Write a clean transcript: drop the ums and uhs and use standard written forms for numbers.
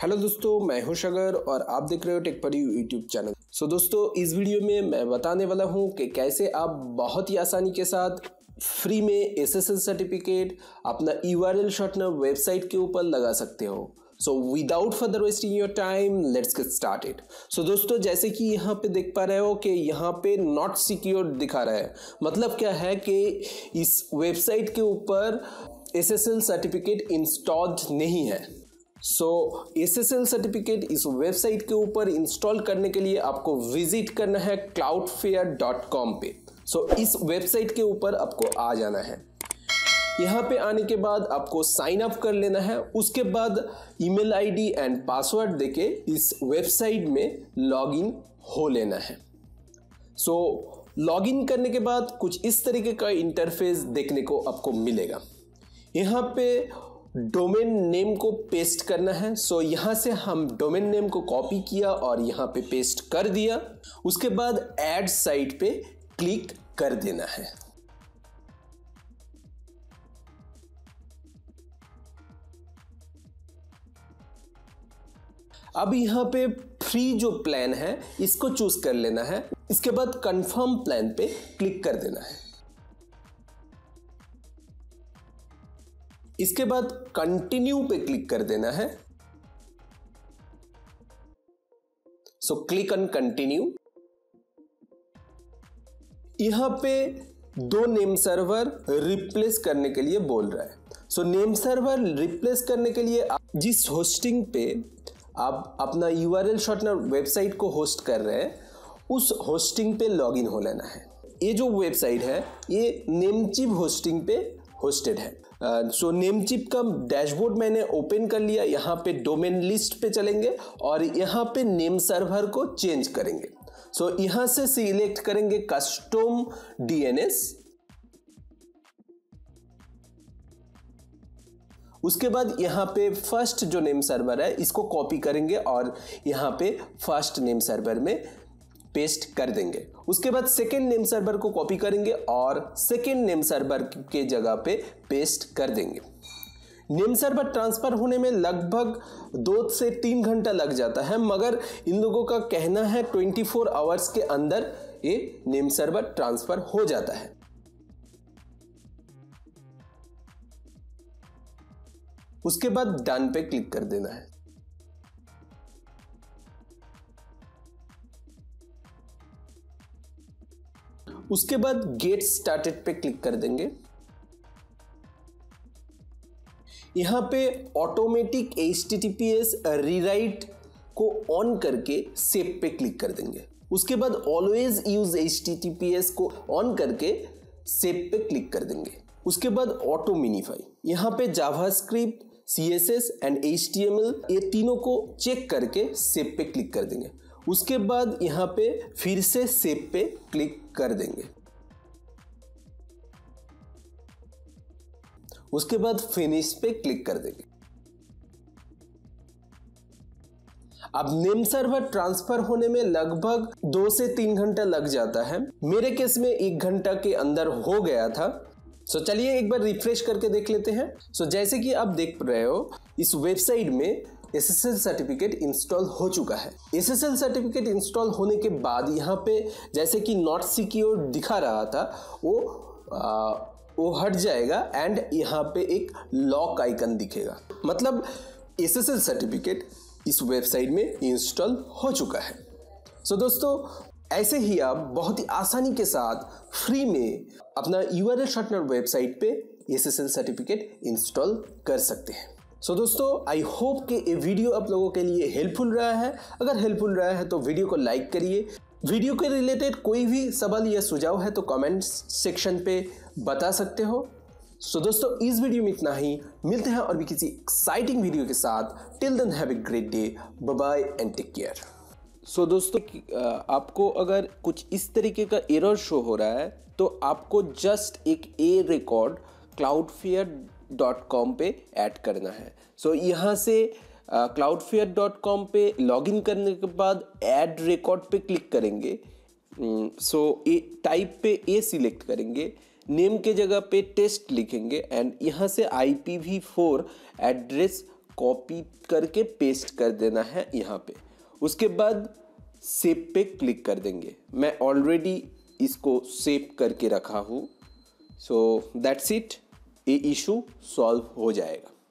Hello दोस्तों, मैं हूं शगर और आप देख रहे हो टेक पर यू यूट्यूब चैनल। दोस्तों, इस वीडियो में मैं बताने वाला हूं कि कैसे आप बहुत ही आसानी के साथ फ्री में SSL सर्टिफिकेट अपना URL शॉर्टनर वेबसाइट के ऊपर लगा सकते हो। So without further wasting your time, let's get started. दोस्तों, जैसे कि यहाँ पे देख पा रहे हो कि यहाँ पे नॉट सिक्योर दिखा रहा है। मतलब क्या है कि इस वेबसाइट के ऊपर SSL सर्टिफिकेट इंस्टॉल्ड नहीं है। SSL सर्टिफिकेट इस वेबसाइट के ऊपर इंस्टॉल करने के लिए आपको विजिट करना है cloudflare.com पे। इस वेबसाइट के ऊपर आपको आ जाना है। यहाँ पे आने के बाद आपको साइन अप कर लेना है। उसके बाद ईमेल आईडी एंड पासवर्ड देके इस वेबसाइट में लॉगिन हो लेना है। लॉगिन करने के बाद कुछ इस तरीके का इंटरफेस देखने को आपको मिलेगा। यहाँ पे डोमेन नेम को पेस्ट करना है। यहाँ से हम डोमेन नेम को कॉपी किया और यहाँ पे पेस्ट कर दिया। उसके बाद ऐड साइट पे क्लिक कर देना है। अब यहाँ पे फ्री जो प्लान है इसको चूज कर लेना है। इसके बाद कंफर्म प्लान पे क्लिक कर देना है। इसके बाद कंटिन्यू पे क्लिक कर देना है। Click on continue. यहां पे 2 नेम सर्वर रिप्लेस करने के लिए बोल रहा है। नेम सर्वर रिप्लेस करने के लिए जिस होस्टिंग पे आप अपना URL शॉर्टनर वेबसाइट को होस्ट कर रहे हैं उस होस्टिंग पे लॉगिन हो लेना है। ये जो वेबसाइट है ये नेमचिप होस्टिंग पे होस्टेड है। नेमचिप का डैशबोर्ड मैंने ओपन कर लिया। यहाँ पे डोमेन लिस्ट पे चलेंगे और यहाँ पे नेम सर्वर को चेंज करेंगे। यहाँ से सिलेक्ट करेंगे कस्टम DNS। उसके बाद यहाँ पे फर्स्ट जो नेम सर्वर है इसको कॉपी करेंगे और यहाँ पे फर्स्ट नेम सर्वर में पेस्ट कर देंगे। उसके बाद सेकेंड नेम सर्वर को कॉपी करेंगे और सेकेंड नेम सर्वर के जगह पे पेस्ट कर देंगे। नेम सर्वर ट्रांसफर होने में लगभग 2 से 3 घंटा लग जाता है, मगर इन लोगों का कहना है 24 आवर्स के अंदर ये नेम सर्वर ट्रांसफर हो जाता है। उसके बाद डन पे क्लिक कर देना है। उसके बाद गेट स्टार्टेड पे क्लिक कर देंगे। यहां पे ऑटोमेटिक HTTPS रीराइट को ऑन करके सेव पे क्लिक कर देंगे। उसके बाद ऑलवेज यूज HTTPS को ऑन करके सेव पे क्लिक कर देंगे। उसके बाद ऑटो मिनिफाई, यहां पे जावास्क्रिप्ट, CSS एंड HTML ये तीनों को चेक करके सेव पे क्लिक कर देंगे। उसके बाद यहां पे फिर से सेव पे क्लिक कर देंगे। उसके बाद फिनिश पे क्लिक कर देंगे। अब नेम सर्वर ट्रांसफर होने में लगभग 2 से 3 घंटा लग जाता है। मेरे केस में 1 घंटा के अंदर हो गया था। चलिए एक बार रिफ्रेश करके देख लेते हैं। जैसे कि आप देख रहे हो इस वेबसाइट में SSL सर्टिफिकेट इंस्टॉल हो चुका है। SSL सर्टिफिकेट इंस्टॉल होने के बाद यहाँ पे जैसे कि नॉट सिक्योर दिखा रहा था वो हट जाएगा एंड यहाँ पे एक लॉक आइकन दिखेगा। मतलब SSL सर्टिफिकेट इस वेबसाइट में इंस्टॉल हो चुका है। दोस्तों, ऐसे ही आप बहुत ही आसानी के साथ फ्री में अपना URL शॉर्टनर वेबसाइट पे SSL सर्टिफिकेट इंस्टॉल कर सकते हैं। दोस्तों, आई होप कि ये वीडियो आप लोगों के लिए हेल्पफुल रहा है। अगर हेल्पफुल रहा है तो वीडियो को लाइक करिए। वीडियो के रिलेटेड कोई भी सवाल या सुझाव है तो कमेंट सेक्शन पे बता सकते हो। दोस्तों, इस वीडियो में इतना ही। मिलते हैं और भी किसी एक्साइटिंग वीडियो के साथ। Till then have a great day, bye bye and take care. दोस्तों, आपको अगर कुछ इस तरीके का एरर शो हो रहा है तो आपको जस्ट एक ए रिकॉर्ड cloudflare.com पे ऐड करना है। यहाँ से cloudflare.com पे लॉगिन करने के बाद ऐड रिकॉर्ड पे क्लिक करेंगे। टाइप पे ए सिलेक्ट करेंगे, नेम के जगह पे टेस्ट लिखेंगे एंड यहाँ से IPv4 एड्रेस कॉपी करके पेस्ट कर देना है यहाँ पे। उसके बाद सेव पे क्लिक कर देंगे। मैं ऑलरेडी इसको सेव करके रखा हूँ। सो दैट्स इट, ये इशू सॉल्व हो जाएगा।